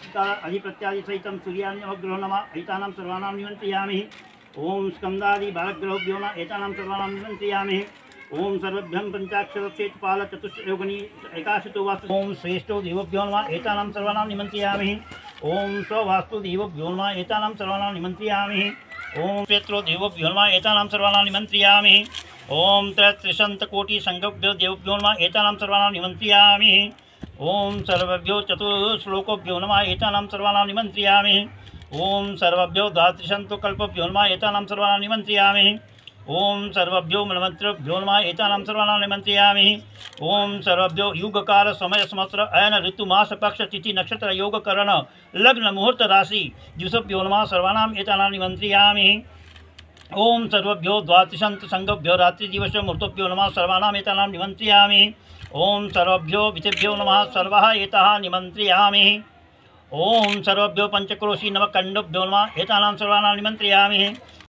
अधिप्रत्यादि सहितं सूर्यानि नवग्रहो नमः एतानां सर्वाणां निमन्त्रयामि। ओम स्कंदादि बालग्रहोभ्यो नमः एतानां सर्वाणां निमन्त्रयामि। ओम सर्वभ्यं पंचाक्षरक्षेत्रपाल चतुष्योगनी एकाशतो वास्तु। ओम श्रेष्ठो देवभ्यो नमः एतानां सर्वाणां निमन्त्रयामि। ओम स्ववास्तु देवभ्यो नमः एतानां सर्वाणां निमन्त्रयामि। ओम क्षेत्रो देवभ्यो नमः एतानां सर्वाणां निमन्त्रयामि। ओम त्रयस्त्रिशतकोटिसंघभ्यो देवभ्यो नमः एतानां सर्वाणां निमन्त्रयामि। ओम सर्वभ्यो चतुर्श्लोकभ्यो नमः एतानां सर्वाणां निमन्त्रयामि। ओम सर्वभ्यो द्वादशन्तकल्पभ्यो नमः एतानां सर्वाणां निमन्त्रयामि। ओम सर्वभ्यो मनमन्त्रभ्यो नमः एतानां सर्वाणां निमन्त्रयामि। ओम सर्वभ्यो युगकाल समय संवत्सर अयन ऋतु मास पक्ष तिथि नक्षत्र योग करण लग्न मुहूर्त राशि दिवसभ्यो नमः सर्वाणां एतानां निमन्त्रयामि। ओम सर्वभ्यो द्वादशान्त संघभ्यो रात्रि दिवस मुहूर्तभ्यो नमः सर्वाणां एतानां निमन्त्रयामि। ओम सर्वभ्यो विचभ्यो नमः सर्वः एताः निमन्त्रयामि। ओम सर्वभ्यो पंचक्रोशी नवकण्डभ्यो नमः एतानां सर्वाणां निमन्त्रयामि।